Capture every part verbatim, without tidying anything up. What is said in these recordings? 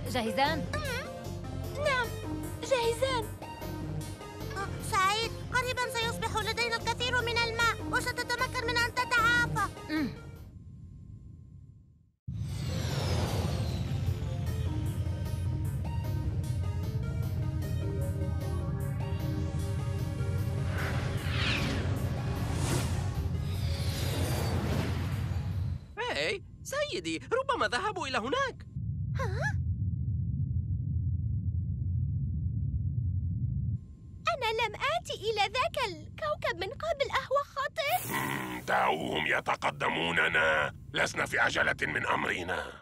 جاهزان؟ نعم، جاهزان. سعيد، قريبا سيصبح لدينا الكثير من الماء وستتمكن من أن تتعافى. هاي سيدي، ربما ذهبوا إلى هناك. أنا لم آتي إلى ذاك الكوكب من قبل، أهو خطر؟ دعوهم يتقدموننا، لسنا في عجلة من أمرنا.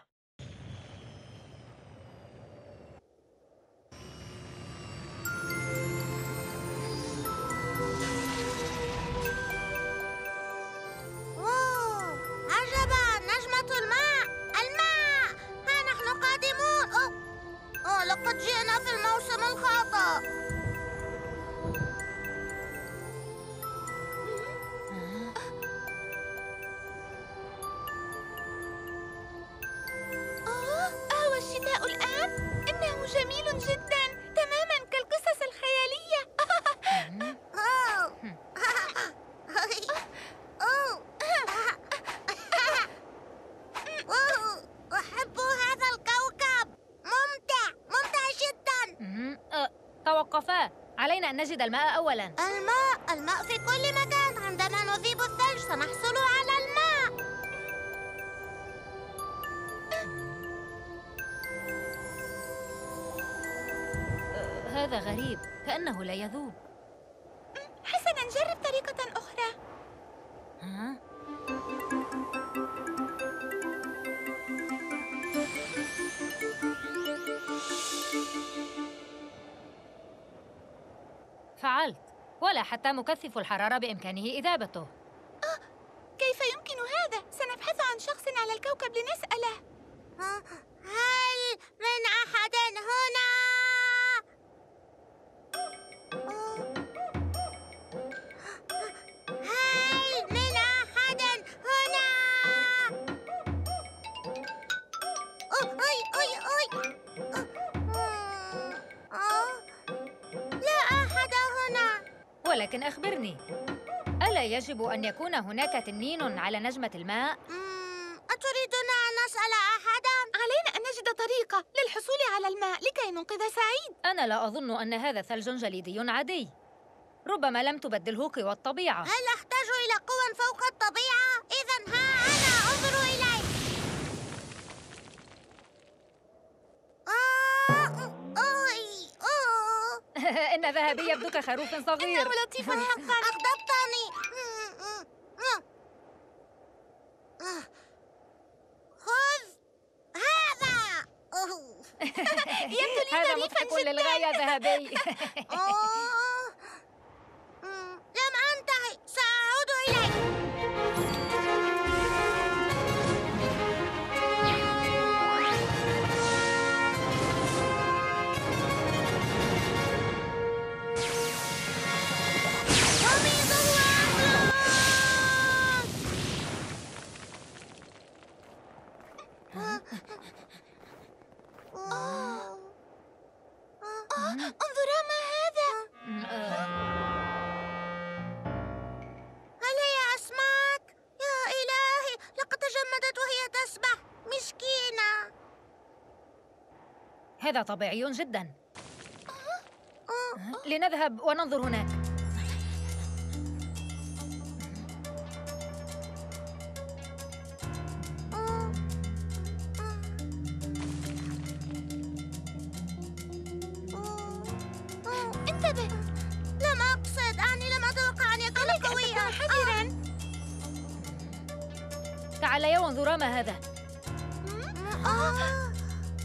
واو، عجبا، نجمة الماء، الماء، ها نحن قادمون. أوه. أوه، لقد جئنا في الموسم الخاطئ. أهو الشتاء الآن؟ إنه جميل جدا، تماما كالقصص الخيالية. أوه. أوه. أوه. أحب هذا الكوكب، ممتع، ممتع جدا. أه، توقفا، علينا أن نجد الماء أولاً. الماء، الماء في كل مكان. عندما نذيب الثلج سنحصل على الماء. أه، هذا غريب، كأنه لا يذوب. حسناً، جرب طريقة أخرى. ها؟ فعلت، ولا حتى مكثف الحرارة بإمكانه إذابته. كيف يمكن هذا؟ سنبحث عن شخص على الكوكب لنسأله. هل من أحد هنا؟ هل من أحد هنا؟ أوه، أي أي أي. أوه، لا أحد هنا. ولكن أخبرني، ألا يجب أن يكون هناك تنين على نجمة الماء؟ مم، أتريدنا أن نسأل أحدا؟ علينا أن نجد طريقة للحصول على الماء لكي ننقذ سعيد. أنا لا أظن أن هذا ثلج جليدي عادي. ربما لم تبدله قوى الطبيعة. هل أحتاج إلى قوى فوق الطبيعة؟ إذن ها أنا، انظروا إلي. آه، أوي، أوه. إن ذهبي يبدو كخروف صغير. إنه لطيف حقاً. أغضبتني. خذ هذا. أوه. يبدو لي هذا ظريفاً مضحك جداً. للغاية ذهبي. أوه. مم، لم أنتهي، سأعود إليك. وميضه أغلق. انظرا ما هذا. هل هي أسماك؟ يا إلهي، لقد تجمدت وهي تسبح، مسكينة. هذا طبيعي جدا. لنذهب وننظر هناك. انتبه. لم أقصد، أني لم أتوقع أن يكون قويا. حذراً. تعاليا وانظرا ما هذا. آه.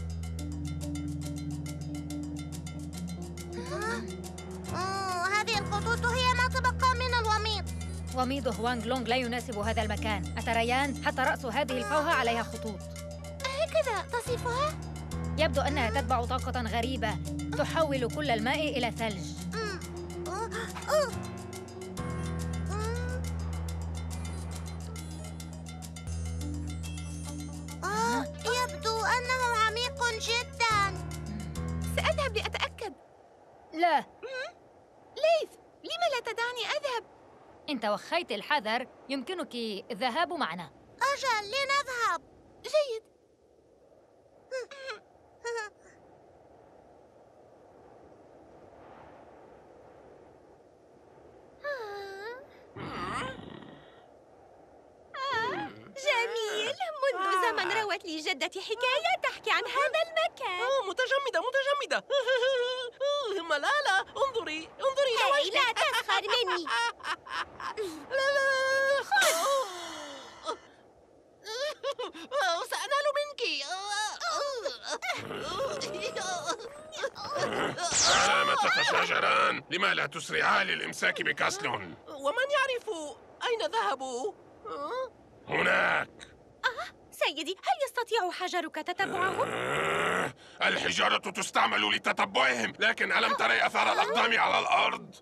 آه، هذه الخطوط هي ما تبقى من الوميض. وميض هوانغ لونغ لا يناسب هذا المكان. أتريان حتى رأس هذه الفوهة عليها خطوط. هكذا تصفها؟ يبدو أنها تتبع طاقة غريبة تحول كل الماء إلى ثلج. آه، يبدو أنه عميق جدا. لا. ليث، لم لا تدعني أذهب؟ إن توخيت الحذر يمكنك الذهاب معنا. أجل، لنذهب. جيد. جميل. منذ زمن روت لي جدتي حكاية تحكي عن هذا المكان. أوه متجمدة متجمدة. ملالة انظري انظري إلى هاي، وجهك. لا تسخر مني. لا لا خذ. سأنال منك. ألم تتشاجران؟ لما لا تسرعا للإمساك بكاسلون؟ ومن يعرف أين ذهبوا؟ هناك. سيدي، هل يستطيع حجرك تتبعهم؟ آه، الحجارة تستعمل لتتبعهم، لكن ألم تري أثار الأقدام على الأرض؟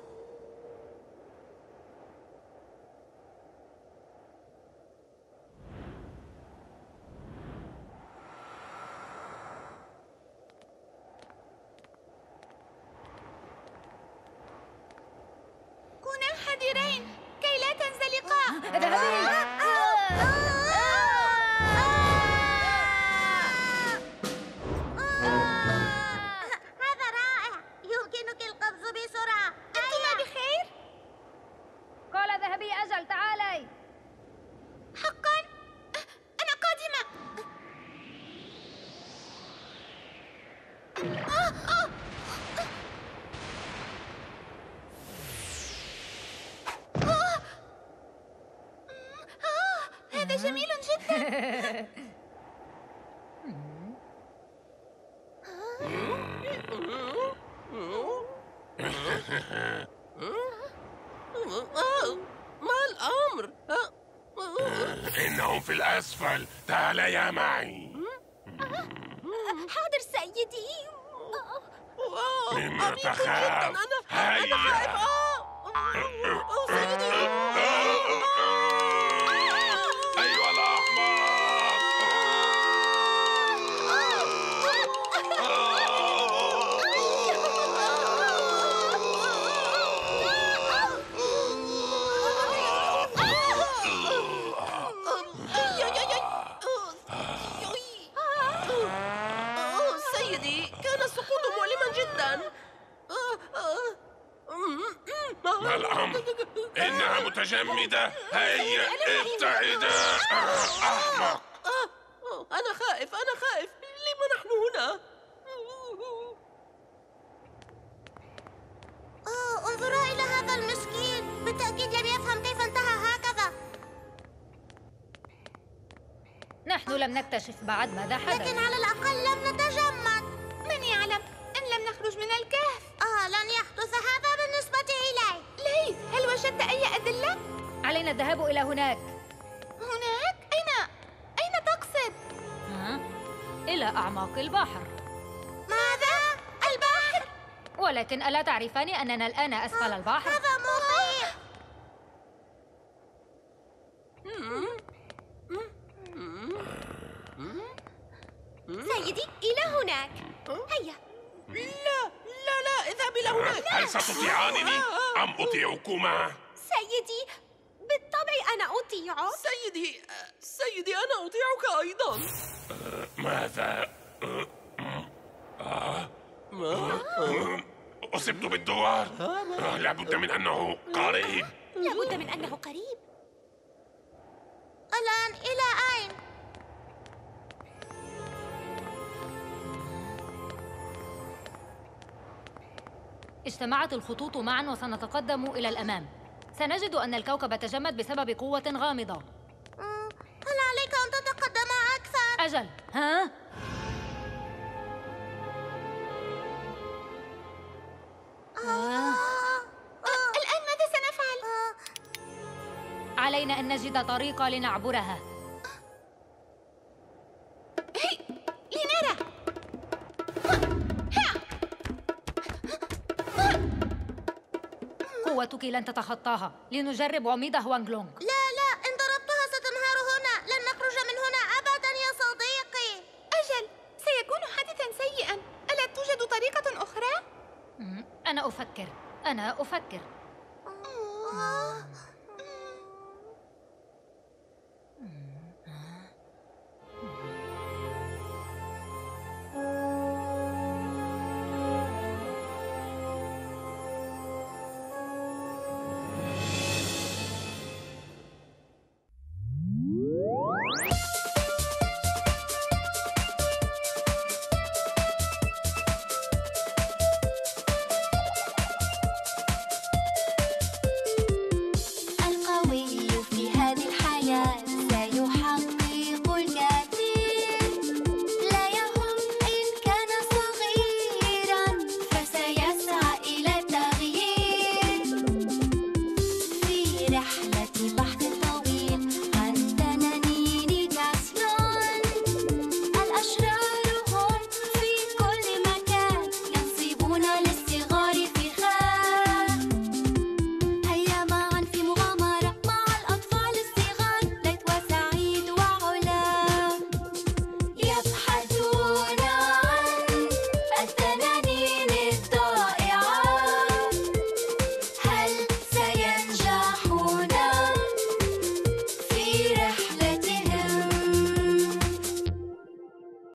كونا حذرين كي لا تنزلقا. ذهبي. هذا رائع. يمكنك القفز بسرعة. أنتما بخير؟ قال ذهبي. أجل، تعالي. حقا؟ أنا قادمة. هذا جميل جدا. ما الأمر؟ إنهم في الأسفل، تعاليا معي. حاضر سيدي. مما أمير تخاف؟ جدا. أنا أنا هيا. خائف. آه. أوه، سيدي. أيها الأحمق. أوه، سيدي، كان السقوط مؤلما جدا. ما الأمر؟ إنها متجمدة. هيا ابتعدا. أحمق. أنا خائف أنا خائف. لما نحن هنا؟ أوه، انظرا إلى هذا المسكين. بالتأكيد لم يفهم كيف انتهى هكذا. نحن لم نكتشف بعد ماذا لكن حدث. على الأقل لم نتجمد. من يعلم إن لم نخرج من الكهف. آه، لن يحدث هذا بالنسبة إلي. ليث، هل وجدت أي أدلة؟ علينا الذهاب إلى هناك. هناك؟ أين؟ أين تقصد؟ ها؟ إلى أعماق البحر. ماذا؟ البحر؟ ولكن ألا تعرفان أننا الآن أسفل البحر؟ هذا مخيف. سيدي، إلى هناك. هيا. لا لا لا اذهب إلى هناك. هل ستطيعانني أم أطيعكما؟ سيدي، بالطبع أنا أطيعك. سيدي سيدي أنا أطيعك أيضا. ماذا؟ ما؟ أصبت بالدوار. آه، لابد من أنه قريب. لابد من أنه قريب. الآن إلى أين؟ اجتمعت الخطوط معا وسنتقدم إلى الأمام. سنجد أن الكوكب تجمد بسبب قوة غامضة. مم، هل عليك أن تتقدم أكثر؟ أجل. ها؟ آه. آه. الآن ماذا سنفعل؟ آه. علينا أن نجد طريقة لنعبرها. لنرى. قوتك لن تتخطاها. لنجرب عميد هوانغلونغ. لا لا، إن ضربتها ستنهار هنا. لن نخرج من هنا أبدا يا صديقي. أجل، سيكون حادثا سيئا. ألا توجد طريقة أخرى؟ مم. أنا أفكر. آه.